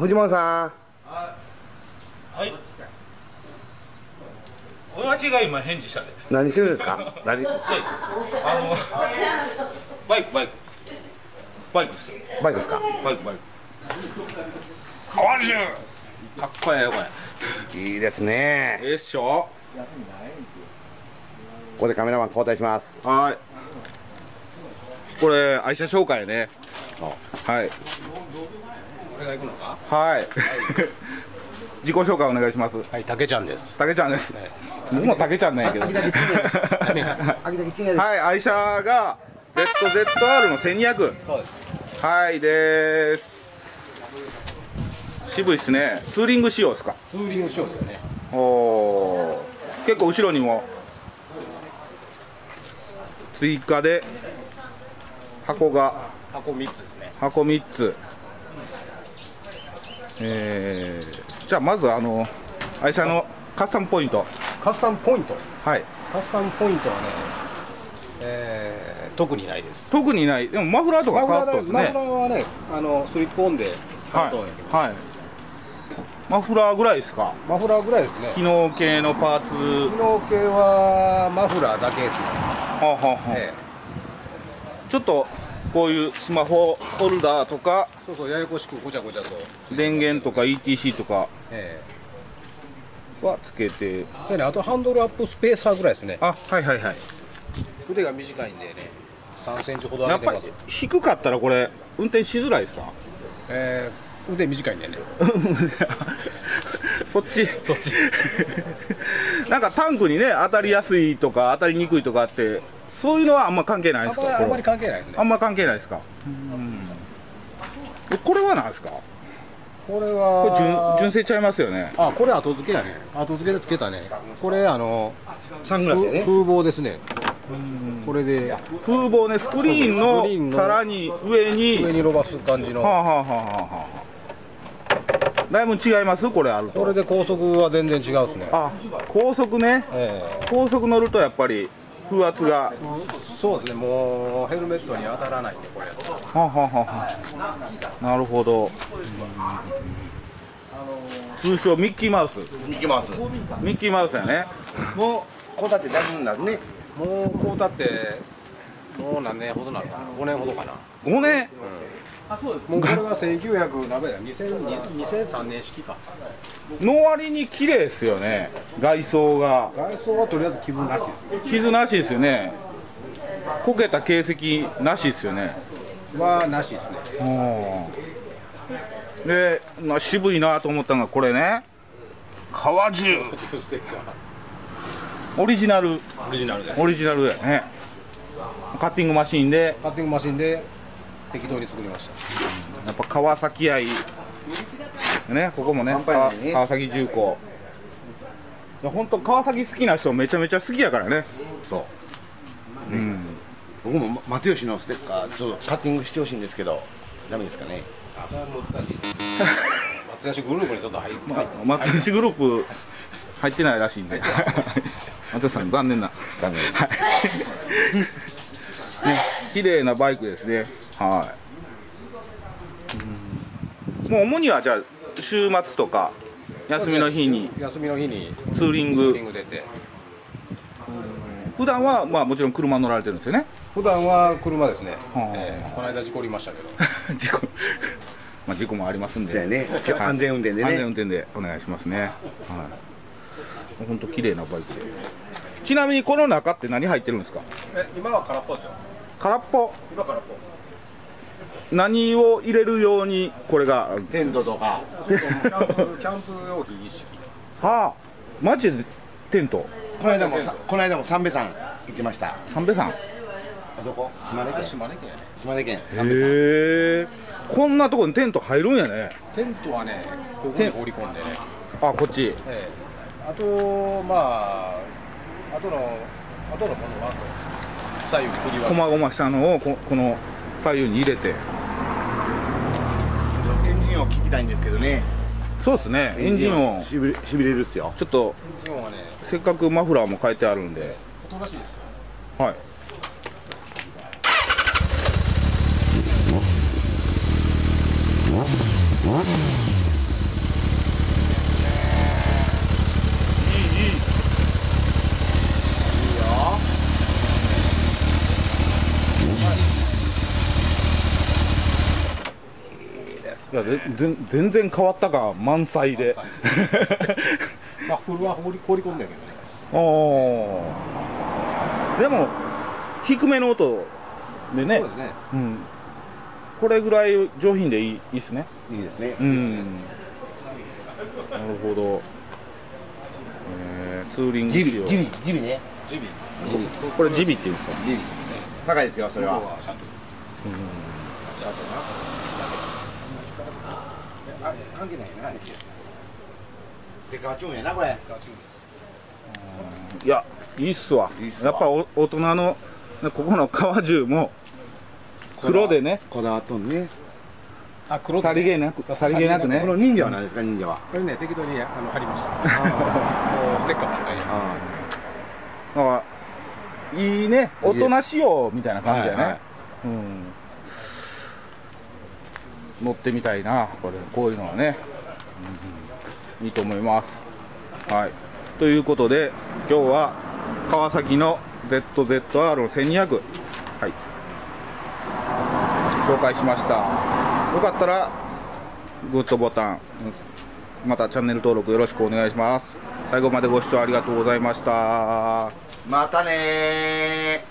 藤本さん。 はい。親父が今返事したで。 何してるんですか。何。 バイクっすよ。 バイクですか。 バイク。川中。かっこええよこれ。 いいですね。 ええっしょ。 ここでカメラマン交代します。 はい。これ愛車紹介ね。はい。 俺が行くのか。 はい。自己紹介お願いします。 はい、たけちゃんです。 たけちゃんです。僕もたけちゃんなんやけど。はい、愛車が ZZR の1200。 そうです。 はいです。渋いっすね。ツーリング仕様ですか。 ツーリング仕様ですね。 おお。結構後ろにも追加で箱 3つですね。 箱3つ。じゃあまず愛車のカスタムポイント。 カスタムポイント。 はい。 カスタムポイントはね、特にないです。 特にない。でもマフラーとか変わっとってね。 マフラーはね、スリップオンで変わっとんやけど。 はい。マフラーぐらいですか。 マフラーぐらいですね。 機能系のパーツ。機能系はマフラーだけですね。 はあはあはあ。ちょっとこういうスマホホルダーとか、 そうややこしくごちゃごちゃと電源とか ETC とかはつけて、 そうね。あとハンドルアップスペーサーぐらいですね。 あ、はいはいはい。 腕が短いんでね、3センチほど上げてます。 やっぱり低かったらこれ運転しづらいですか。 腕短いんでね。 そっちなんかタンクにね当たりやすいとか当たりにくいとかあって、そういうのはあんま関係ないですか。 あんまり関係ないですね。 あんま関係ないですか。これは何ですか。 これは純正ちゃいますよね。 あ、これ後付けだね。後付けでつけたね。これサングラスでね。 風防ですね。これで風防ね。スクリーンのさらに上に伸ばす感じの。 だいぶ違います。これあると。 これで高速は全然違うですね。 あ、高速ね。高速乗るとやっぱり風圧が。 そうですね。もうヘルメットに当たらないんでこれやと。 なるほど。通称ミッキーマウス。 ミッキーマウスやね。もうこうだってだいぶになるね。 もうこうだってもう何年ほどなるかな。5年ほどかな。 5年。 もうこれが1900何倍だ。2003年式か。 の割に綺麗ですよね。外装はとりあえず傷なしですね。 傷なしですよね。こけた形跡なしですよね。 なしですね。 で、渋いなと思ったのがこれね。川中オリジナルやね。カッティングマシンで適当に作りました。 やっぱ川崎愛ね。ここもね、川崎重工。本当川崎好きな人めちゃめちゃ好きやからね。 そう。僕も松吉のステッカーちょっとカッティングしてほしいんですけど、ダメですかね。 それは難しい。松吉グループにちょっと入って。 松吉グループ入ってないらしいんで。松吉さん残念です。綺麗なバイクですね。はい。もう主にはじゃあ週末とか休みの日にツーリング出て。 普段はまあもちろん車乗られてるんですよね。 普段は車ですね。この間事故りましたけど。 事故もありますんで。 安全運転でね。 安全運転でお願いしますね。はい。本当綺麗なバイクで。ちなみにこの中って何入ってるんですか。 今は空っぽですよ。 空っぽ。 今空っぽ。 何を入れるようにこれが。 テントとか。 キャンプ用品一式。 はあ、マジでテント。 この間も三瓶山行ってました。 三瓶山。 どこ？島根県。 へえ。こんなとこにテント入るんやね。 テントはね、ここに放り込んでね。 あ、こっち。 あと後のものは左右振り分け。 こまごましたのをこの左右に入れて。 エンジンを聞きたいんですけどね。 そうですね。エンジン音しびれるっすよ。 ちょっとせっかくマフラーも変えてあるんで。 音らしいですよ。はい。 や全然変わった感満載でまあフルは放り込んだけどね。 おでも低めの音でね、 そうですね。 うん、これぐらい上品でいいですね。 いいですね。 うん、なるほど。ツーリング仕様。 ジビね。 ジビ。 これジビって言うんですか。 ジビ。高いですよそれは。 シャトルです。 シャトルな。関係ないな。ステッカーチューンやなこれ。 いやいいっすわ。やっぱ大人のここの革銃も黒でね。 こだわっとんね。 あ、黒さりげなくね。 この忍者は何ですか忍者は。 これね適当に貼りました。もうステッカーばっかり。 だからいいね、大人仕様みたいな感じやね。 はいはい、 乗ってみたいな、こういうのはね、いいと思います。はい、ということで今日は川崎の ZZR の1200、はい、紹介しました。よかったらグッドボタン、またチャンネル登録よろしくお願いします。最後までご視聴ありがとうございました。 またねー。